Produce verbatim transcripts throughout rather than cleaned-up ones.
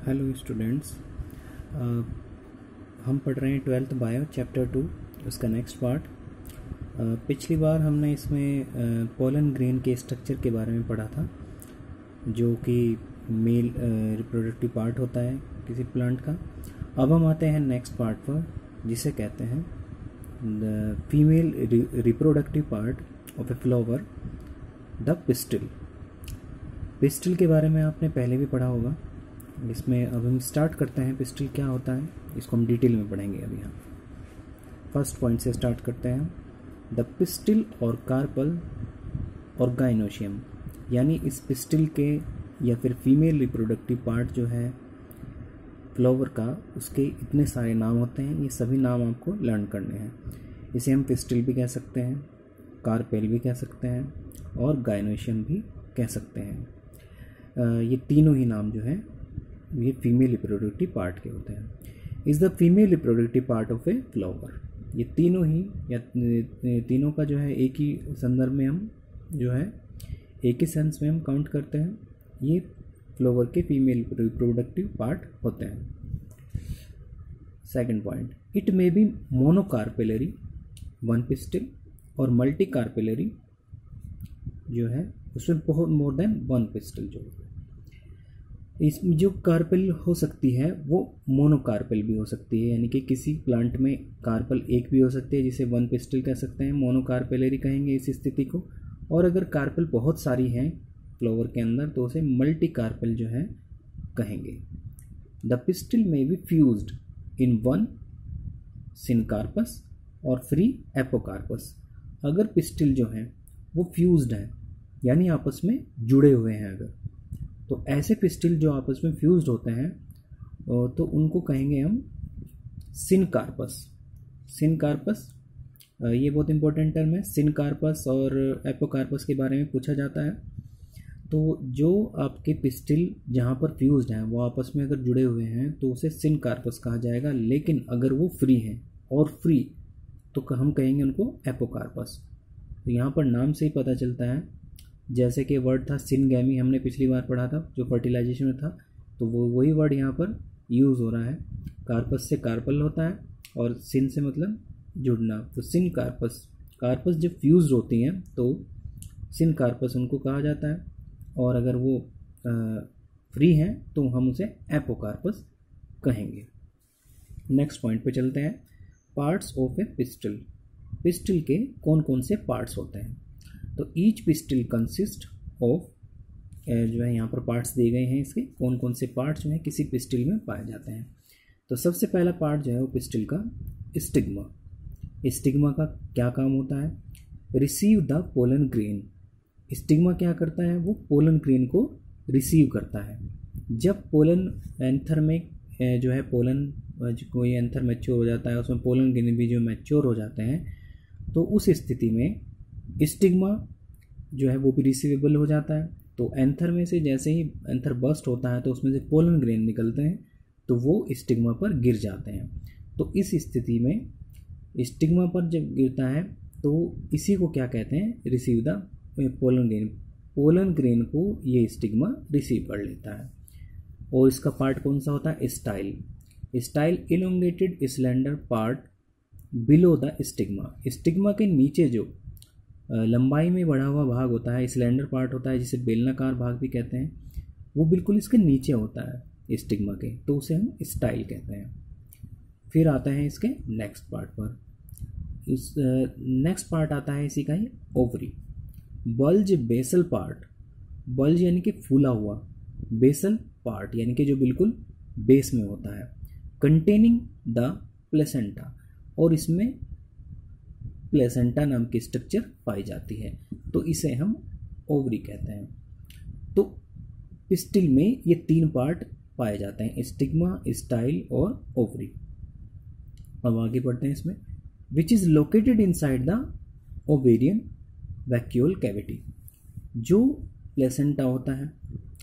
Hello students, हम पढ़ रहे हैं ट्वेल्थ बायो चैप्टर टू, उसका नेक्स्ट पार्ट। पिछली बार हमने इसमें पोलन ग्रेन के स्ट्रक्चर के बारे में पढ़ा था, जो कि मेल रिप्रोडक्टिव पार्ट होता है किसी प्लांट का। अब हम आते हैं नेक्स्ट पार्ट पर, जिसे कहते हैं the female reproductive part of a flower, the pistil. Pistil के बारे में आपने पहले भी पढ़ा होगा। इसमें अब हम स्टार्ट करते हैं, पिस्टिल क्या होता है इसको हम डिटेल में पढ़ेंगे। अभी हम फर्स्ट पॉइंट से स्टार्ट करते हैं। द पिस्टिल और कार्पल और गाइनोशियम, यानी इस पिस्टिल के या फिर फीमेल रिप्रोडक्टिव पार्ट जो है फ्लावर का, उसके इतने सारे नाम होते हैं। ये सभी नाम आपको लर्न करने हैं। इसे हम पिस्टिल भी कह सकते हैं, कार्पेल भी कह सकते हैं और गाइनोशियम भी कह सकते हैं। ये तीनों ही नाम जो है ये फीमेल रिप्रोडक्टिव पार्ट के होते हैं। Is the female reproductive part of a flower. ये तीनों ही या तीनों का जो है एक ही संदर्भ में हम जो है एक ही सेंस में हम काउंट करते हैं। ये फ्लावर के फीमेल रिप्रोडक्टिव पार्ट होते हैं। Second point, it may be monocarpellary one pistil और मल्टी कार्पेलरी जो है उसमें बहुत मोर देन वन पिस्टिल जो है। इसमें जो कार्पेल हो सकती है वो मोनोकार्पेल भी हो सकती है, यानी कि किसी प्लांट में कार्पल एक भी हो सकती है, जिसे वन पिस्टिल कह सकते हैं, मोनोकार्पेलरी कहेंगे इस स्थिति को। और अगर कार्पल बहुत सारी हैं फ्लावर के अंदर तो उसे मल्टी कार्पेल जो है कहेंगे। द पिस्टिल में be fused in one syncarpous और फ्री एपोकार्पस। अगर पिस्टिल जो है वो फ्यूज्ड है, यानी आपस में जुड़े हुए हैं, अगर तो ऐसे पिस्टिल जो आपस में फ्यूज्ड होते हैं तो उनको कहेंगे हम सिनकार्पस। सिनकार्पस ये बहुत इंपॉर्टेंट टर्म है। सिनकार्पस और एपोकार्पस के बारे में पूछा जाता है। तो जो आपके पिस्टिल जहाँ पर फ्यूज्ड हैं वो आपस में अगर जुड़े हुए हैं तो उसे सिनकार्पस कहा जाएगा। लेकिन अगर वो फ्री हैं और फ्री तो हम कहेंगे उनको एपोकार्पस। तो यहाँ पर नाम से ही पता चलता है, जैसे कि वर्ड था सिनगैमी, हमने पिछली बार पढ़ा था जो फर्टिलाइजेशन में था, तो वो वही वर्ड यहाँ पर यूज़ हो रहा है। कार्पस से कार्पल होता है और सिन से मतलब जुड़ना, तो सिन कार्पस। कार्पस जब फ्यूज होती हैं तो सिन कार्पस उनको कहा जाता है, और अगर वो फ्री हैं तो हम उसे एपोकार्पस कहेंगे। नेक्स्ट पॉइंट पे चलते हैं, parts of a pistil. Pistil के कौन कौन से पार्ट्स होते हैं? तो ईच पिस्टिल कंसिस्ट ऑफ, जो है यहाँ पर पार्ट्स दिए गए हैं, इसके कौन कौन से पार्ट्स जो हैं किसी पिस्टिल में पाए जाते हैं। तो सबसे पहला पार्ट जो है वो पिस्टिल का स्टिग्मा। स्टिग्मा का क्या काम होता है? Receive the pollen grain. Stigma क्या करता है? वो पोलन ग्रेन को रिसीव करता है। जब पोलन एंथर में जो है पोलन कोई एंथर मैच्योर हो जाता है, उसमें पोलन ग्रेन भी जो मैच्योर हो जाते हैं, तो उस स्थिति में स्टिग्मा जो है वो भी रिसीवेबल हो जाता है। तो एंथर में से जैसे ही एंथर बस्ट होता है तो उसमें से पोलन ग्रेन निकलते हैं, तो वो स्टिग्मा पर गिर जाते हैं। तो इस स्थिति में स्टिग्मा पर जब गिरता है तो इसी को क्या कहते हैं? Receive the pollen grain. Pollen grain को ये स्टिग्मा रिसीव कर लेता है। और इसका पार्ट कौन सा होता है? Style. Style elongated slender part below the stigma. Stigma के नीचे जो लंबाई में बढ़ा हुआ भाग होता है, स्लेंडर पार्ट होता है, जिसे बेलनाकार भाग भी कहते हैं, वो बिल्कुल इसके नीचे होता है स्टिग्मा के, तो उसे हम स्टाइल कहते हैं। फिर आता है इसके नेक्स्ट पार्ट पर। इस नेक्स्ट पार्ट आता है इसी का ही ovary. Bulge basal part. Bulge यानी कि फूला हुआ, बेसल पार्ट यानी कि जो बिल्कुल बेस में होता है। कंटेनिंग द प्लेसेंटा, और इसमें प्लेसेंटा नाम की स्ट्रक्चर पाई जाती है, तो इसे हम ओवरी कहते हैं। तो पिस्टिल में ये तीन पार्ट पाए जाते हैं, स्टिग्मा, स्टाइल और ओवरी। अब आगे बढ़ते हैं इसमें। Which is located inside the ovarian vacuole cavity. जो प्लेसेंटा होता है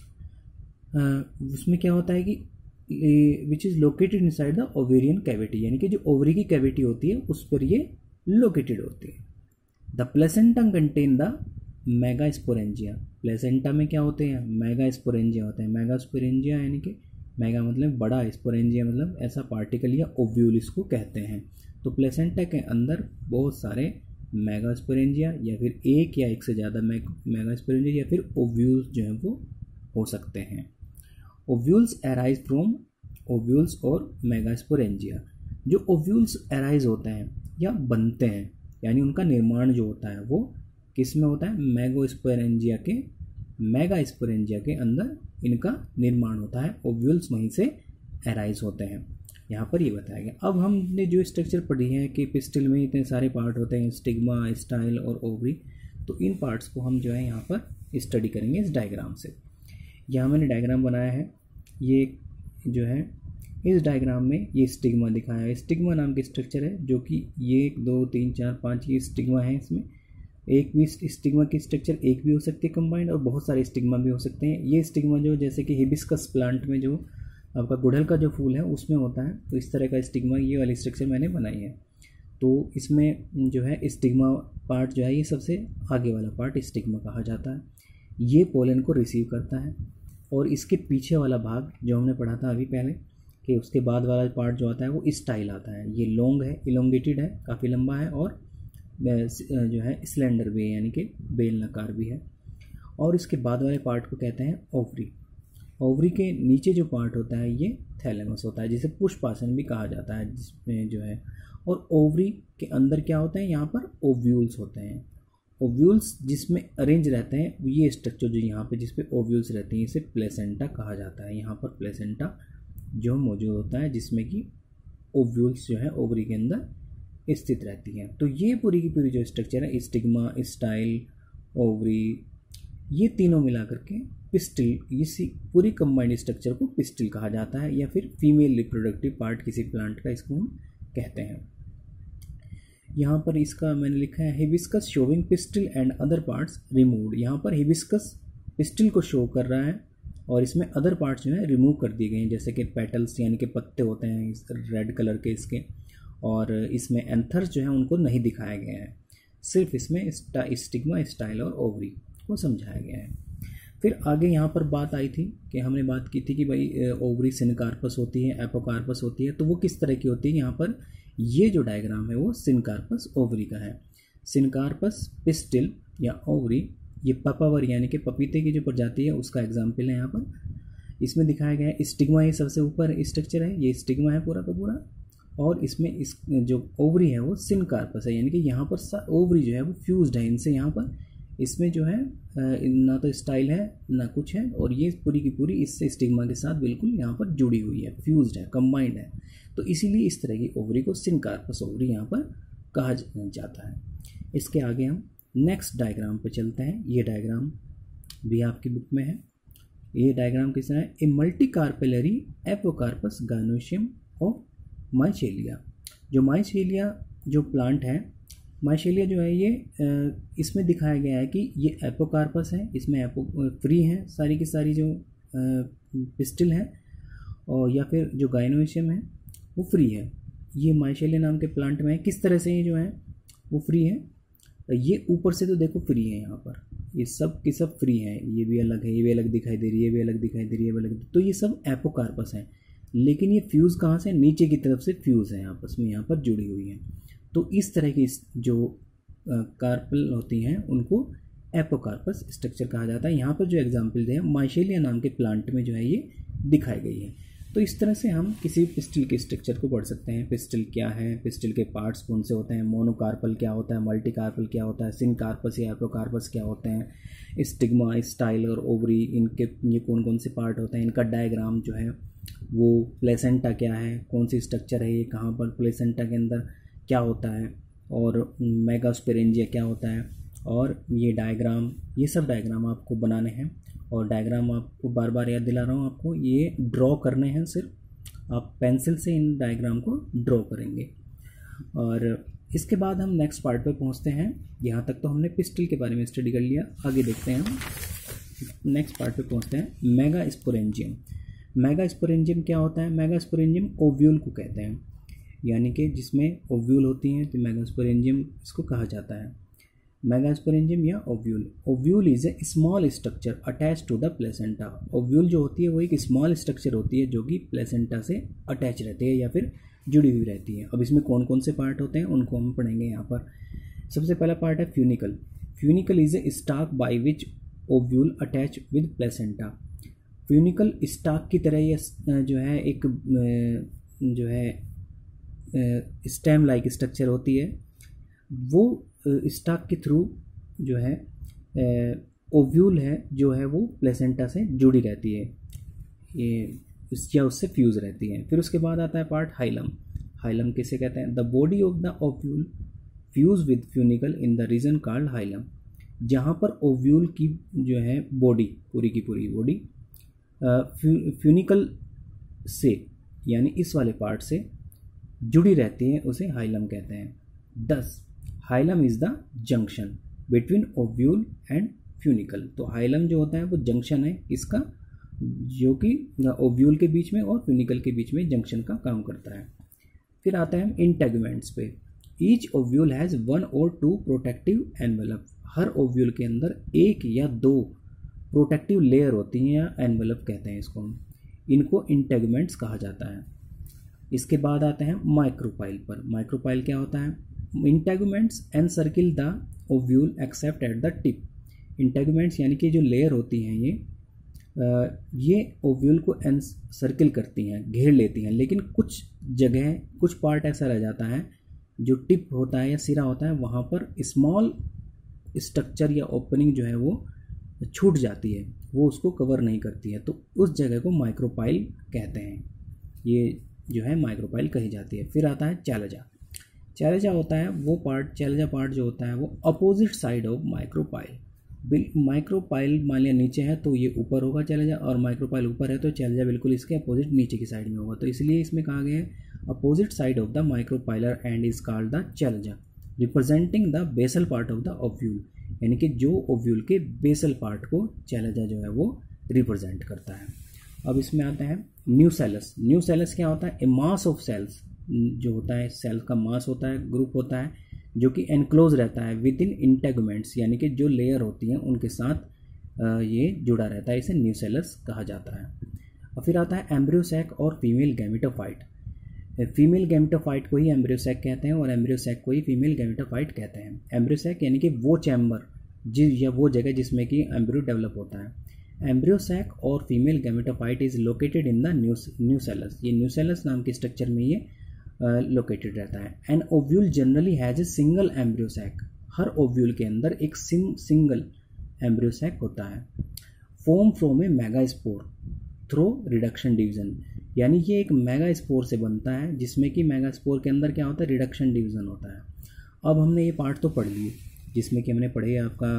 उसमें क्या होता है कि which is located inside the ovarian cavity, यानी कि जो ओवरी की कैविटी होती है उस पर ये लोकेटेड होती है। The placenta contain the megasporangia. Placenta में क्या होते हैं? मेगास्पोरेंजिया होते हैं। मेगास्पोरेंजिया यानी कि मेगा मतलब बड़ा, स्पोरेंजिया मतलब ऐसा पार्टिकल या ओव्यूल इसको कहते हैं। तो प्लेसेंटा के अंदर बहुत सारे मेगास्पोरेंजिया या फिर एक या एक से ज़्यादा मेगास्पोरेंजिया या फिर ओव्यूल्स जो हैं वो हो सकते हैं। ओव्यूल्स अराइज फ्रॉम ओव्यूल्स और मेगास्पोरेंजिया। जो ओव्यूल्स अराइज होते हैं या बनते हैं, यानी उनका निर्माण जो होता है वो किस में होता है, मेगास्पोरेंजिया के मेगास्पोरेंजिया के अंदर इनका निर्माण होता है। ओव्यूल्स वहीं से अराइज होते हैं, यहाँ पर ये बताया गया। अब हमने जो स्ट्रक्चर पढ़ी है कि पिस्टिल में इतने सारे पार्ट होते हैं, स्टिग्मा, स्टाइल और ओवरी, तो इन पार्ट्स को हम जो है यहाँ पर स्टडी करेंगे इस डायग्राम से। यहाँ मैंने डायग्राम बनाया है, ये जो है इस डायग्राम में ये स्टिग्मा दिखाया है। स्टिग्मा नाम की स्ट्रक्चर है जो कि ये एक दो तीन चार पाँच ये स्टिग्मा है। इसमें एक भी स्टिग्मा की स्ट्रक्चर एक भी हो सकती है कंबाइंड, और बहुत सारे स्टिग्मा भी हो सकते हैं। ये स्टिग्मा जो जैसे कि हिबिस्कस प्लांट में जो आपका गुड़हल का जो फूल है उसमें होता है, तो इस तरह का स्टिग्मा ये वाली स्ट्रक्चर मैंने बनाई है। तो इसमें जो है स्टिग्मा पार्ट जो है ये सबसे आगे वाला पार्ट स्टिग्मा कहा जाता है। ये पोलन को रिसीव करता है, और इसके पीछे वाला भाग जो हमने पढ़ा था अभी पहले कि उसके बाद वाला पार्ट जो आता है वो स्टाइल आता है। ये लॉन्ग है, इलोंगेटेड है, काफ़ी लंबा है, और जो है स्लेंडर भी है, यानी कि बेलनाकार भी है। और इसके बाद वाले पार्ट को कहते हैं ओवरी। ओवरी के नीचे जो पार्ट होता है ये थैलेमस होता है, जिसे पुष्पासन भी कहा जाता है, जिसमें जो है। और ओवरी के अंदर क्या होता है, यहाँ पर ओव्यूल्स होते हैं। ओव्यूल्स जिसमें अरेंज रहते हैं, ये स्ट्रक्चर जो यहाँ पे जिस पे ओव्यूल्स रहते हैं इसे प्लेसेंटा कहा जाता है। यहाँ पर प्लेसेंटा जो मौजूद होता है जिसमें कि ओव्यूल्स जो है ओवरी के अंदर स्थित रहती हैं। तो ये पूरी की पूरी जो स्ट्रक्चर है, स्टिग्मा, स्टाइल, ओवरी, ये तीनों मिलाकर के पिस्टिल, इसी पूरी कंबाइंड स्ट्रक्चर को पिस्टिल कहा जाता है, या फिर फीमेल रिप्रोडक्टिव पार्ट किसी प्लांट का इसको हम कहते हैं। यहाँ पर इसका मैंने लिखा है hibiscus showing pistil and other parts removed. यहाँ पर हिबिस्कस पिस्टिल को शो कर रहा है, और इसमें अदर पार्ट्स जो है रिमूव कर दिए गए हैं, जैसे कि पेटल्स यानी कि पत्ते होते हैं इस रेड कलर के इसके, और इसमें एंथर्स जो है उनको नहीं दिखाया गया है, सिर्फ इसमें स्टिग्मा, स्टाइल और ओवरी को समझाया गया है। फिर आगे यहाँ पर बात आई थी कि हमने बात की थी कि भाई ओवरी सिनकार्पस होती है, एपोकार्पस होती है, तो वो किस तरह की होती है। यहाँ पर ये जो डायग्राम है वो सिनकार्पस ओवरी का है। सिनकार्पस पिस्टिल या ओवरी, ये पपावर यानी कि पपीते की जो प्रजाति है उसका एग्जाम्पल है। यहाँ पर इसमें दिखाया गया है स्टिग्मा, ये सबसे ऊपर स्ट्रक्चर है, ये स्टिग्मा है पूरा का पूरा, और इसमें इस जो ओवरी है वो सिनकार्पस है, यानी कि यहाँ पर ओवरी जो है वो फ्यूज्ड है इनसे। यहाँ पर इसमें जो है ना तो स्टाइल है ना कुछ है, और ये पूरी की पूरी इससे स्टिग्मा के साथ बिल्कुल यहाँ पर जुड़ी हुई है, फ्यूज्ड है, कंबाइंड है। तो इसीलिए इस तरह की ओवरी को सिनकार्पस ओवरी यहाँ पर कहा जाता है। इसके आगे हम नेक्स्ट डायग्राम पे चलते हैं। ये डायग्राम भी आपकी बुक में है। ये डायग्राम किस तरह है, a multicarpellary apocarpous gynoecium of Michelia. जो माइशेलिया जो प्लांट है, माइशेलिया जो है ये इसमें दिखाया गया है कि ये एपोकार्पस है, इसमें एपो फ्री है सारी की सारी जो पिस्टिल है, और या फिर जो गायनोशियम है वो फ्री है। ये माइशेलिया नाम के प्लांट में है। किस तरह से ये जो है वो फ्री है, ये ऊपर से तो देखो फ्री है, यहाँ पर ये सब की सब फ्री है, ये भी अलग है, ये भी अलग दिखाई दे रही है, ये भी अलग दिखाई दे रही है, ये भी अलग, तो ये सब एपोकार्पस है। लेकिन ये फ्यूज़ कहाँ से, नीचे की तरफ से फ्यूज़ है आपस में, यहाँ पर जुड़ी हुई है। तो इस तरह की जो कार्पल होती हैं उनको एपोकार्पस स्ट्रक्चर कहा जाता है। यहाँ पर जो एग्जाम्पल दिए हैं माइशेलिया नाम के प्लांट में जो है ये दिखाई गई है। तो इस तरह से हम किसी पिस्टिल के स्ट्रक्चर को पढ़ सकते हैं। पिस्टिल क्या है, पिस्टिल के पार्ट्स कौन से होते हैं, मोनोकार्पल क्या होता है, मल्टीकार्पल क्या होता है, सिनकार्पस या एपोकार्पस क्या होते हैं, स्टिग्मा, स्टाइल और ओवरी, इनके ये कौन कौन से पार्ट होते हैं, इनका डायग्राम जो है वो, प्लेसेंटा क्या है, कौन सी स्ट्रक्चर है ये, कहाँ पर प्लेसेंटा के अंदर क्या होता है, और मेगास्पोरेंजिया क्या होता है, और ये डायग्राम, ये सब डायग्राम आपको बनाने हैं। और डायग्राम आपको बार बार याद दिला रहा हूँ, आपको ये ड्रॉ करने हैं, सिर्फ आप पेंसिल से इन डायग्राम को ड्रॉ करेंगे। और इसके बाद हम नेक्स्ट पार्ट पे पहुँचते हैं। यहाँ तक तो हमने पिस्टिल के बारे में स्टडी कर लिया, आगे देखते हैं हम नेक्स्ट पार्ट पे पहुँचते हैं, मेगास्पोरेंजियम। मेगास्पोरेंजियम क्या होता है, मेगास्पोरेंजियम ओव्यूल को कहते हैं, यानी कि जिसमें ओव्यूल होती हैं तो मेगास्पोरेंजियम इसको कहा जाता है। मेगास्पोरेंजियम या ovule. Ovule is a small structure attach to the placenta. Ovule जो होती है वो एक स्मॉल स्ट्रक्चर होती है जो कि प्लेसेंटा से अटैच रहती है या फिर जुड़ी हुई रहती है। अब इसमें कौन कौन से पार्ट होते हैं उनको हम पढ़ेंगे यहाँ पर। सबसे पहला पार्ट है funicle. Funicle is a stalk by which ovule attach with placenta. Funicle stalk की तरह ये जो है एक जो है स्टेम लाइक स्ट्रक्चर होती है, वो स्टाक के थ्रू जो है ओव्यूल है जो है वो प्लेसेंटा से जुड़ी रहती है, ये या उससे फ्यूज रहती है। फिर उसके बाद आता है पार्ट हाइलम। हाइलम किसे कहते हैं? The body of the ovule fuse with funicle in the region called hilum. जहाँ पर ओव्यूल की जो है बॉडी पूरी की पूरी बॉडी फ्यूनिकल से यानी इस वाले पार्ट से जुड़ी रहती है उसे हाइलम कहते हैं। Thus hilum is the junction between ovule and funicle. तो हाइलम जो होता है वो जंक्शन है इसका, जो कि ओव्यूल के बीच में और फ्यूनिकल के बीच में जंक्शन का काम करता है। फिर आता है इंटेगुमेंट्स पे। ईच ओव्यूल हैज़ वन और टू प्रोटेक्टिव एनवेलप। हर ओव्यूल के अंदर एक या दो प्रोटेक्टिव लेयर होती हैं या एनवेलप कहते हैं इसको हम। इनको इंटेगुमेंट्स कहा जाता है। इसके बाद आते हैं माइक्रोपाइल पर। माइक्रोपाइल क्या होता है? Integuments encircle the ovule except at the tip. Integuments यानी कि जो लेयर होती हैं ये आ, ये ओव्यूल को एनसर्किल करती हैं, घेर लेती हैं, लेकिन कुछ जगह कुछ पार्ट ऐसा रह जाता है जो टिप होता है या सिरा होता है वहाँ पर स्मॉल स्ट्रक्चर या ओपनिंग जो है वो छूट जाती है, वो उसको कवर नहीं करती है, तो उस जगह को माइक्रोपाइल कहते हैं। ये जो है माइक्रोपाइल कही जाती है। फिर आता है चैलेजा। चैलेजा होता है वो पार्ट, चैलेजा पार्ट जो होता है वो opposite side of micropyle. Micropyle मान लिया नीचे है तो ये ऊपर होगा चैलेजा, और माइक्रोपाइल ऊपर है तो चैलेजा बिल्कुल इसके अपोजिट नीचे की साइड में होगा, तो इसलिए इसमें कहा गया है opposite side of the micropylar end is called the chalaza, representing the basal part of the ovule. यानी कि जो ओव्यूल के बेसल पार्ट को चैलेजा जो है वो रिप्रेजेंट करता है। अब इसमें आता है न्यूसेलस। न्यूसेलस क्या होता है? ए मास ऑफ सेल्स, जो होता है सेल का मास होता है, ग्रुप होता है जो कि एनक्लोज रहता है विद इन इंटेगुमेंट्स, यानी कि जो लेयर होती हैं उनके साथ ये जुड़ा रहता है, इसे न्यूसेलस कहा जाता है। और फिर आता है एम्ब्रियोसैक और फीमेल गैमेटोफाइट। फीमेल गैमेटोफाइट को ही एम्ब्रियोसैक कहते हैं और एम्ब्रियोसैक को ही फीमेल गैमेटोफाइट कहते हैं। एम्ब्रियोसैक यानी कि वो चैम्बर जिस या वो जगह जिसमें कि एम्ब्रियो डेवलप होता है। एम्ब्रियोसैक और female gametophyte is located in the nucellus. ये न्यूसेलस नाम के स्ट्रक्चर में ये लोकेटेड uh, रहता है। An ovule generally has a single embryo sac. हर ओव्यूल के अंदर एक सिंग, सिंगल एम्ब्रियोसैक होता है। Form from a megaspore through reduction division, यानी ये एक मेगास्पोर से बनता है जिसमें कि मेगास्पोर के अंदर क्या होता है? रिडक्शन डिवीजन होता है। अब हमने ये पार्ट तो पढ़ लिए जिसमें कि हमने पढ़े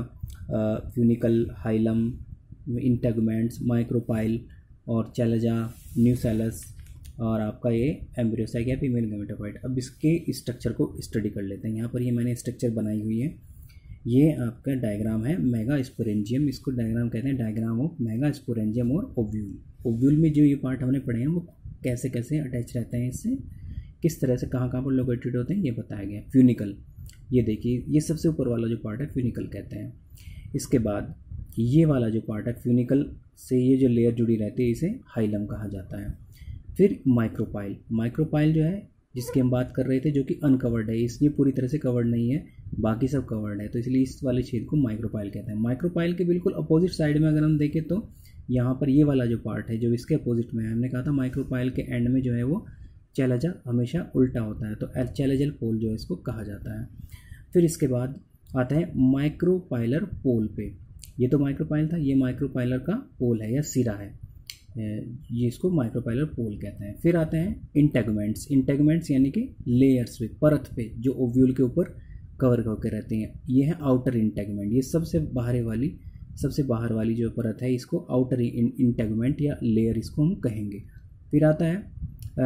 आपका फ्यूनिकल, हाइलम, इंटेगुमेंट्स, माइक्रोपाइल और चैलेजा, न्यूसेलस और आपका ये एम्ब्रियोसैक या फीमेल गैमेटोफाइट। अब इसके स्ट्रक्चर को स्टडी कर लेते हैं। यहाँ पर ये मैंने स्ट्रक्चर बनाई हुई है। ये आपका डायग्राम है मेगास्पोरेंजियम, इसको डायग्राम कहते हैं, डायग्राम ऑफ मेगास्पोरेंजियम और ओव्यूल। ओव्यूल में जो ये पार्ट हमने पढ़े हैं वो कैसे कैसे अटैच रहते हैं इससे, किस तरह से कहाँ कहाँ पर लोकेटेड होते हैं ये बताया गया। फ्यूनिकल, ये देखिए ये सबसे ऊपर वाला जो पार्ट है फ्यूनिकल कहते हैं। इसके बाद ये वाला जो पार्ट है फ्यूनिकल से ये जो लेयर जुड़ी रहती है इसे हाइलम कहा जाता है। फिर माइक्रोपाइल। माइक्रोपाइल जो है जिसकी हम बात कर रहे थे जो कि अनकवर्ड है, इसलिए पूरी तरह से कवर्ड नहीं है, बाकी सब कवर्ड है, तो इसलिए इस वाले छेद को माइक्रोपाइल कहते हैं। माइक्रोपाइल के बिल्कुल अपोजिट साइड में अगर हम देखें तो यहाँ पर ये वाला जो पार्ट है जो इसके अपोजिट में है, हमने कहा था माइक्रोपाइल के एंड में जो है वो चैलेजा हमेशा उल्टा होता है, तो चैलेजल पोल जो है इसको कहा जाता है। फिर इसके बाद आता है माइक्रोपाइलर पोल पे। ये तो माइक्रोपाइल था, ये माइक्रोपाइलर का पोल है या सिरा है, ये इसको माइक्रोपाइलर पोल कहते हैं। फिर आते हैं इंटेगुमेंट्स। इंटेगुमेंट्स यानी कि लेयर्स पे, परत पे जो ओव्यूल के ऊपर कवर होकर रहते हैं, ये है आउटर इंटेगुमेंट। ये सबसे बाहर वाली सबसे बाहर वाली जो परत है इसको आउटर इंटेगुमेंट या लेयर इसको हम कहेंगे। फिर आता है आ,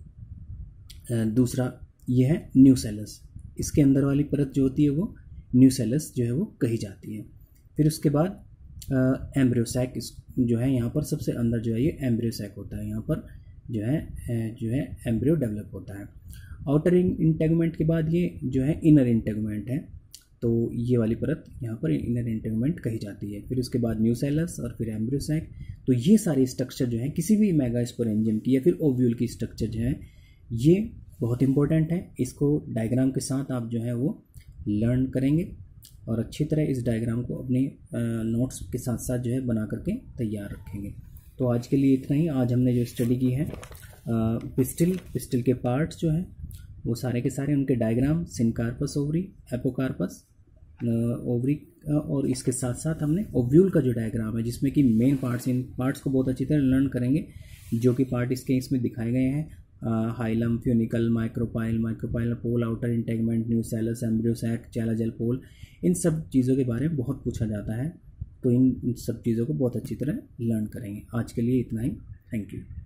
आ, दूसरा, ये है न्यूसेलस। इसके अंदर वाली परत जो होती है वो न्यूसेलस जो है वो कही जाती है। फिर उसके बाद एम्ब्रियोसैक जो है, यहाँ पर सबसे अंदर जो है ये एम्ब्रियोसैक होता है, यहाँ पर जो है जो है एम्ब्रियो डेवलप होता है। आउटर इंटेगुमेंट के बाद ये जो है इनर इंटेगुमेंट है, तो ये वाली परत यहाँ पर इनर इंटेगमेंट कही जाती है। फिर उसके बाद न्यूसेलस और फिर एम्ब्रियो सैक। तो ये सारी स्ट्रक्चर जो है किसी भी मेगास्पोरेंजियम की या फिर ओव्यूल की स्ट्रक्चर जो है ये बहुत इंपॉर्टेंट है। इसको डायग्राम के साथ आप जो है वो लर्न करेंगे और अच्छी तरह इस डायग्राम को अपने नोट्स के साथ साथ जो है बना करके तैयार रखेंगे। तो आज के लिए इतना ही। आज हमने जो स्टडी की है पिस्टिल पिस्टिल के पार्ट्स जो हैं वो सारे के सारे उनके diagram, syncarpous ovary, apocarpous ovary, और इसके साथ साथ हमने ओव्यूल का जो डायग्राम है जिसमें कि मेन पार्ट्स, इन पार्ट्स को बहुत अच्छी तरह लर्न करेंगे जो कि पार्ट इसके इसमें दिखाए गए हैं। Hilum, funicle, micropyle, micropyle pole, outer integument, nucellus, embryo sac, chalazal pole, इन सब चीज़ों के बारे में बहुत पूछा जाता है। तो इन सब चीज़ों को बहुत अच्छी तरह लर्न करेंगे। आज के लिए इतना ही। Thank you.